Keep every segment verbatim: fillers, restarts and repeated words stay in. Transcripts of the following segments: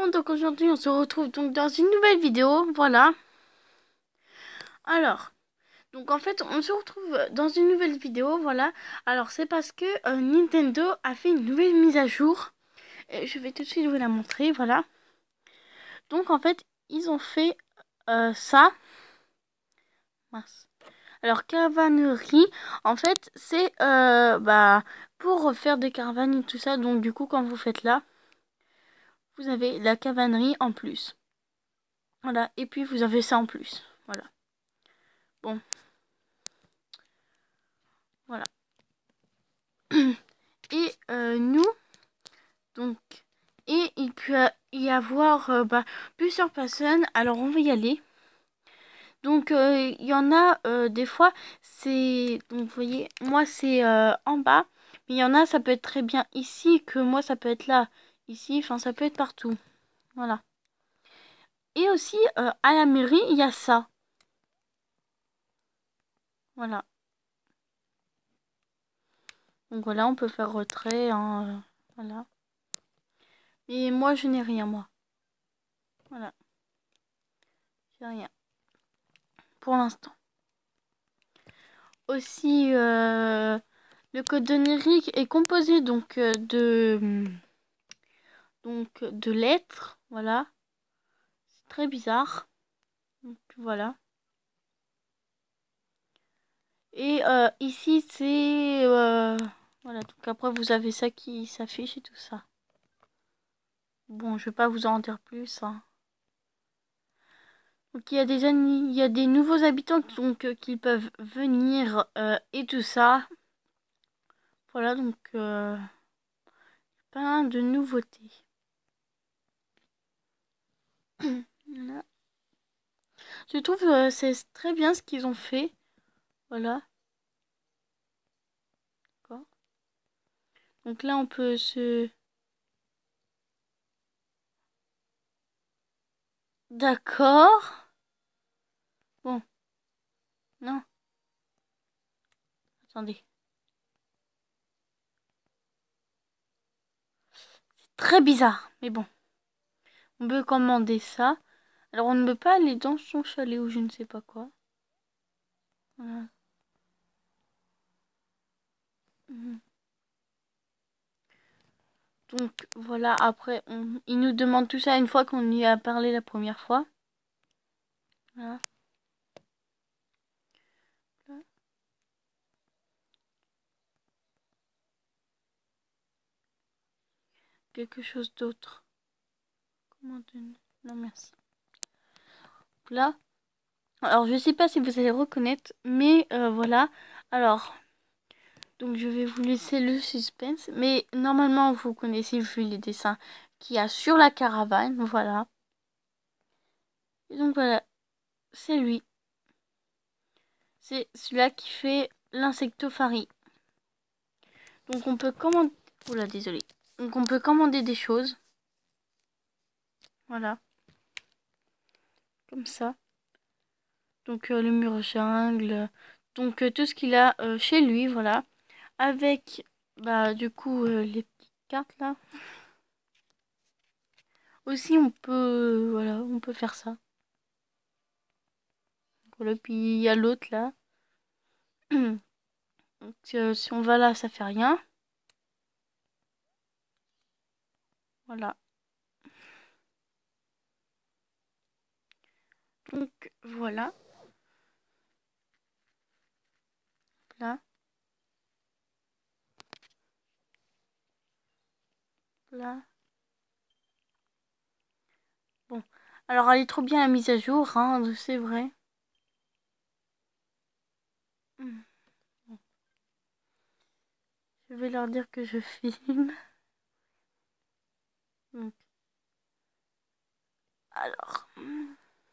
monde, donc aujourd'hui on se retrouve donc dans une nouvelle vidéo, voilà. Alors, donc en fait on se retrouve dans une nouvelle vidéo, voilà. Alors c'est parce que euh, Nintendo a fait une nouvelle mise à jour. Et je vais tout de suite vous la montrer, voilà. Donc en fait ils ont fait euh, ça. Mince. Alors caravanerie, en fait c'est euh, bah, pour faire des caravanes et tout ça. Donc du coup quand vous faites là, vous avez la cavalerie en plus. Voilà, et puis vous avez ça en plus. Voilà. Bon. Voilà. Et euh, nous, donc, et il peut y avoir euh, bah, plusieurs personnes. Alors on va y aller. Donc euh, il y en a euh, des fois, c'est, donc vous voyez, moi c'est euh, en bas. Mais il y en a, ça peut être très bien ici, que moi ça peut être là, ici, enfin ça peut être partout. Voilà. Et aussi euh, à la mairie, il y a ça. Voilà. Donc voilà, on peut faire retrait, hein, euh, voilà. Et moi, je n'ai rien, moi. Voilà. J'ai rien. Pour l'instant. Aussi, euh, le code onirique est composé donc euh, de, donc, de lettres. Voilà. C'est très bizarre. Donc, voilà. Et euh, ici, c'est... Euh, voilà. Donc après, vous avez ça qui s'affiche et tout ça. Bon, je vais pas vous en dire plus, hein. Donc il y a des il y a des nouveaux habitants donc euh, qui peuvent venir euh, et tout ça. Voilà donc euh, plein de nouveautés. Voilà. Je trouve euh, c'est très bien ce qu'ils ont fait. Voilà. D'accord. Donc là on peut se. D'accord. Bon. Non. Attendez. C'est très bizarre. Mais bon. On peut commander ça. Alors on ne peut pas aller dans son chalet ou je ne sais pas quoi. Voilà. Mhm. Donc voilà, après, on, il nous demande tout ça une fois qu'on y a parlé la première fois. Voilà. Là. Quelque chose d'autre. Comment donner? Non, merci. Là. Alors, je sais pas si vous allez reconnaître, mais euh, voilà. Alors, donc je vais vous laisser le suspense. Mais normalement, vous connaissez vu les dessins qu'il y a sur la caravane. Voilà. Et donc voilà, c'est lui. C'est celui-là qui fait l'insectopharie. Donc on peut commander... Oula, désolé. Donc on peut commander des choses. Voilà. Comme ça. Donc euh, le mur jungle. Donc euh, tout ce qu'il a euh, chez lui, voilà. Avec, bah du coup, euh, les petites cartes là. Aussi on peut, euh, voilà, on peut faire ça. Voilà, puis il y a l'autre là. Donc euh, si on va là, ça fait rien. Voilà. Donc voilà. Là. Là. Bon. Alors elle est trop bien la mise à jour, hein, c'est vrai. Hmm. Bon. Je vais leur dire que je filme. Donc. Alors. hmm.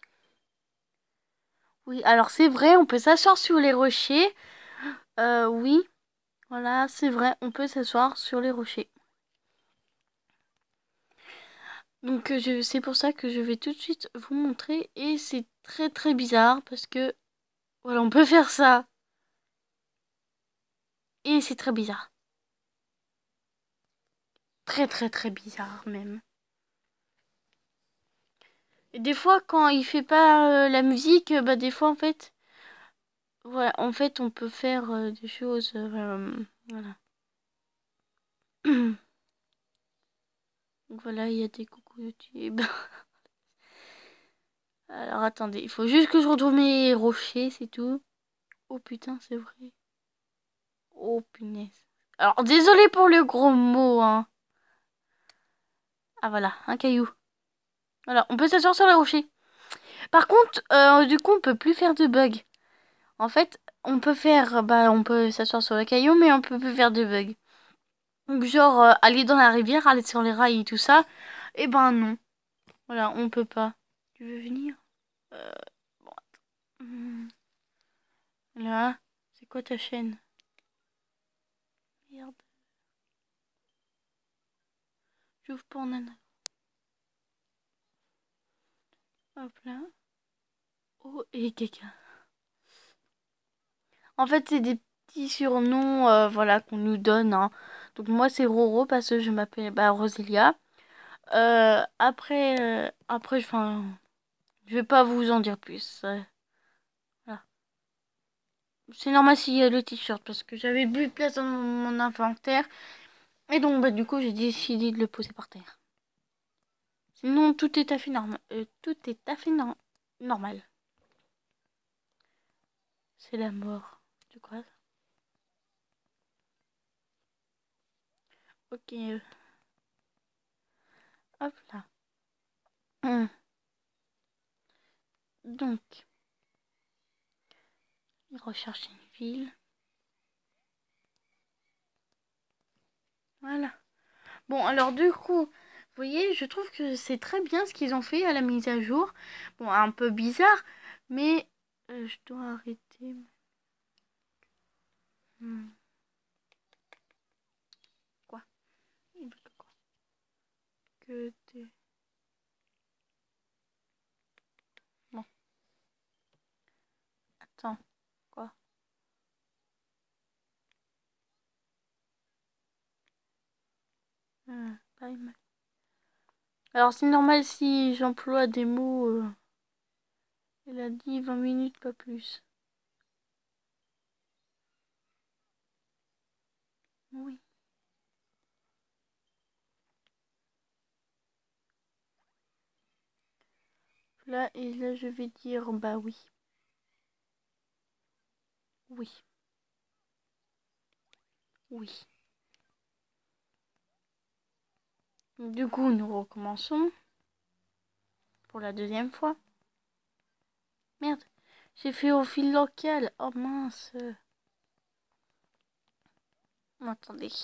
Oui, alors c'est vrai, on peut s'asseoir sur les rochers. Euh, oui, voilà, c'est vrai, on peut s'asseoir sur les rochers. Donc euh, je, c'est pour ça que je vais tout de suite vous montrer. Et c'est très très bizarre parce que, voilà, on peut faire ça. Et c'est très bizarre. Très très très bizarre même. Et des fois, quand il fait pas euh, la musique, euh, bah des fois en fait, voilà, en fait, on peut faire euh, des choses, euh, voilà. Donc voilà, il y a des coucou YouTube. Alors attendez, il faut juste que je retrouve mes rochers, c'est tout. Oh putain, c'est vrai. Oh punaise. Alors désolé pour le gros mot, hein. Ah voilà, un caillou. Voilà, on peut s'asseoir sur les rochers. Par contre, euh, du coup, on peut plus faire de bugs. En fait, on peut faire, bah, on peut s'asseoir sur le caillou, mais on peut plus faire de bugs. Donc, genre, euh, aller dans la rivière, aller sur les rails et tout ça. Eh ben non. Voilà, on peut pas. Tu veux venir? Euh, bon, attends. Hmm. Là, c'est quoi ta chaîne? Merde. J'ouvre pour nana. Hop là. Oh, et caca. En fait, c'est des petits surnoms, euh, voilà, qu'on nous donne, hein. Donc moi, c'est Roro parce que je m'appelle bah, Roselia. Euh, après, euh, après, enfin, je vais pas vous en dire plus. euh, voilà. C'est normal s'il y a le t-shirt parce que j'avais plus de place dans mon, mon inventaire et donc bah du coup j'ai décidé de le poser par terre. Sinon tout est à fait normal. Euh, tout est à fait no- normal. C'est la mort. De quoi? Ok. euh, Hop là. Hum. Donc, rechercher une ville. Voilà. Bon, alors du coup, vous voyez, je trouve que c'est très bien ce qu'ils ont fait à la mise à jour. Bon, un peu bizarre, mais euh, je dois arrêter. Hmm. Quoi? Il veut que quoi? Que des... Bon, attends, quoi? Euh, pas mal. Alors c'est normal si j'emploie des mots. euh, Il a dit vingt minutes, pas plus. Oui. Là, et là, je vais dire bah oui. Oui. Oui. Du coup, nous recommençons pour la deuxième fois. Merde, j'ai fait au fil local. Oh mince. Attendez.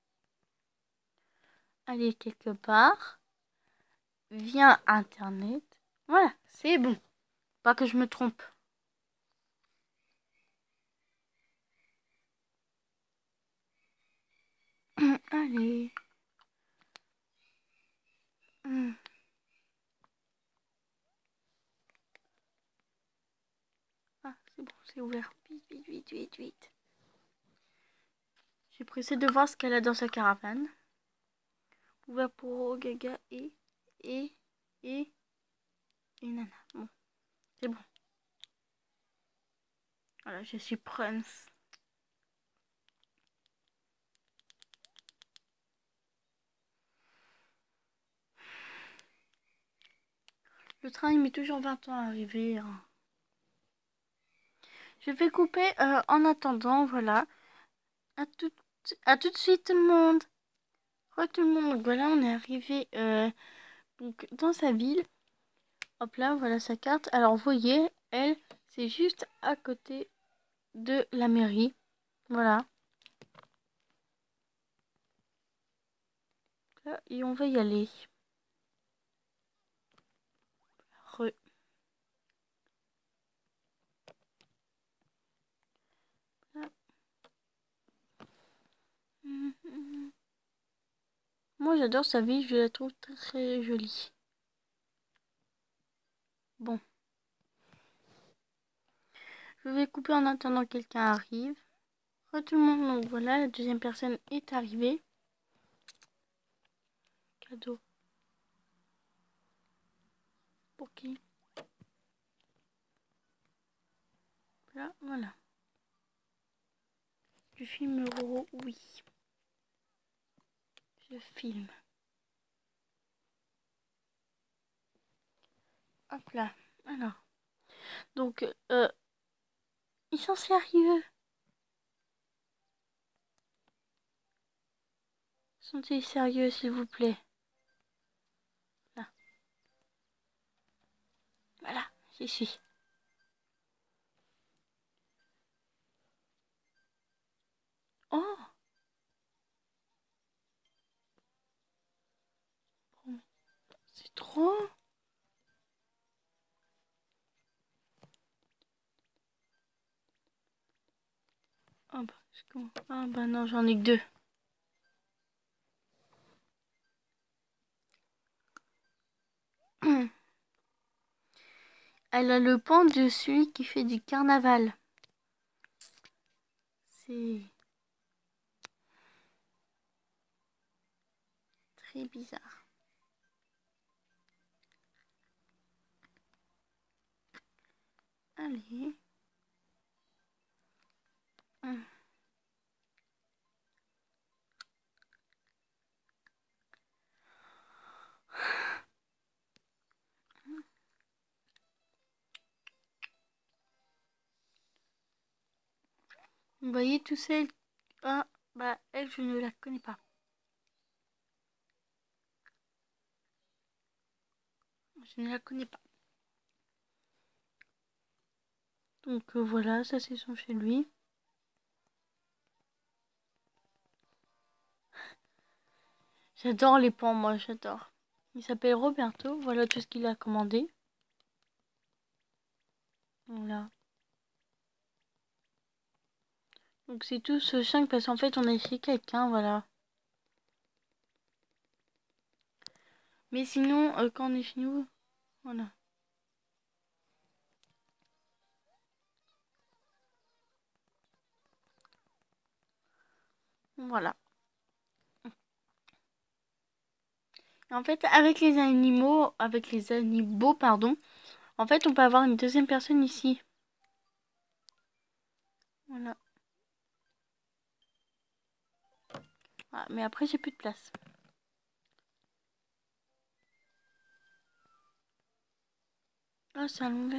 Allez quelque part. Viens Internet. Voilà, c'est bon. Pas que je me trompe. Allez. Hmm. Ah, c'est bon, c'est ouvert. Vite, vite, vite, vite, vite. J'ai pressé de voir ce qu'elle a dans sa caravane. Ouvert pour Gaga et... Et... Et... Et Nana. Bon, c'est bon. Voilà, je suis Prince. Le train, il met toujours vingt ans à arriver. Hein. Je vais couper euh, en attendant, voilà. À tout, à tout de suite tout le monde. Re tout le monde. Voilà, on est arrivé euh, donc dans sa ville. Hop là, voilà sa carte. Alors, vous voyez, elle, c'est juste à côté de la mairie. Voilà. Là, et on va y aller. Re. Là. Moi, j'adore sa ville, je la trouve très jolie. Bon. Je vais couper en attendant que quelqu'un arrive. Re tout le monde, donc voilà, la deuxième personne est arrivée. Cadeau. Ok. Là, voilà. Du film Roro, oui. Je filme. Hop là. Alors. Donc, euh, ils sont sérieux. Sont-ils sérieux, s'il vous plaît? Là. Voilà, j'y suis. Oh! C'est trop. Ah bah, ah bah non, j'en ai que deux. Elle a le pan de celui qui fait du carnaval. C'est très bizarre. Allez. Hum. Vous voyez tout celle. Ah, bah elle, je ne la connais pas. Je ne la connais pas. Donc euh, voilà, ça c'est son chez lui. J'adore les pans, moi, j'adore. Il s'appelle Roberto, voilà tout ce qu'il a commandé. Voilà. Donc c'est tous cinq parce qu'en fait on a écrit quelqu'un, voilà. Mais sinon, euh, quand on est chez nous, voilà. Voilà. En fait, avec les animaux, avec les animaux, pardon, en fait, on peut avoir une deuxième personne ici. Voilà. Ah, mais après, j'ai plus de place. Ah, c'est à l'envers.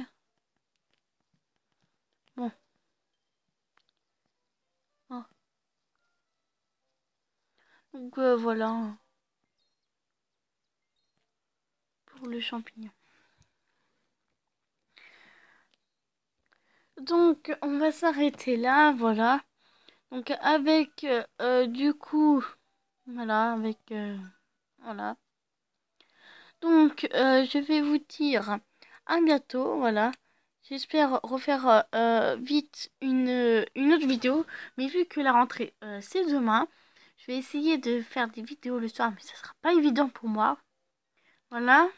Bon. Ah. Donc euh, voilà pour le champignon. Donc on va s'arrêter là, voilà. Donc avec euh, euh, du coup, voilà, avec euh, voilà. Donc euh, je vais vous dire à bientôt, voilà. J'espère refaire euh, euh, vite une, une autre vidéo, mais vu que la rentrée euh, c'est demain, je vais essayer de faire des vidéos le soir, mais ça sera pas évident pour moi. Voilà.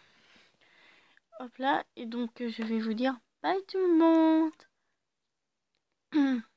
Hop là, et donc euh, je vais vous dire bye tout le monde.